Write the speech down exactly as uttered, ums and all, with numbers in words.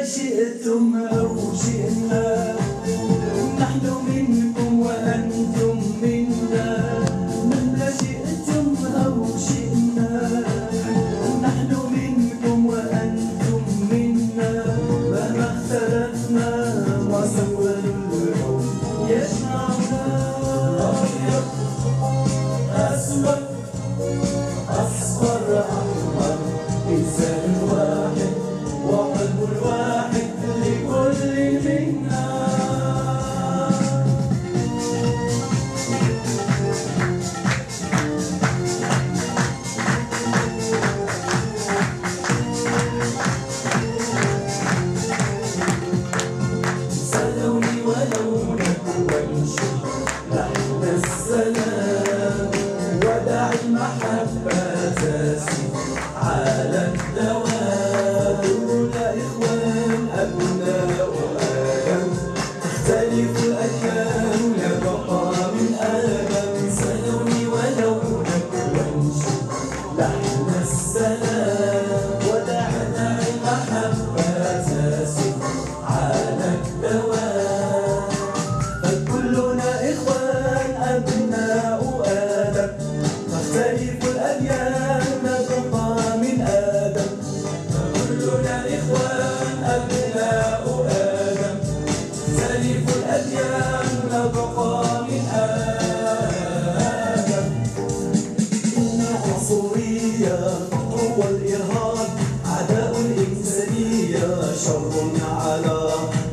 شئتم أو شئنا نحن منكم وأنتم منا. مهما شئتم أو شئنا نحن منكم وأنتم منا. مهما اختلفنا وسوى الحب يجمعنا. أبيض أسود أصفر أحمر إنسان واحد وقلب واحد لكل منا. سلوني ولونك وانشد لحن السلام. ودع المحبة تسير على الدوام. كلنا إخوان أبناء آدم تختلف الأديان نبقى من آدم. سلوني ولونك وانشد لحن السلام. ودع المحبة تسير على الدوام. فكلنا إخوان أبناء آدم تختلف الأديان نبقى من آدم. فكلنا إخوان أبناء آدم تختلف الأديان نبقى من آدم. إن العنصرية هو الإرهاب عداء الإنسانية شر على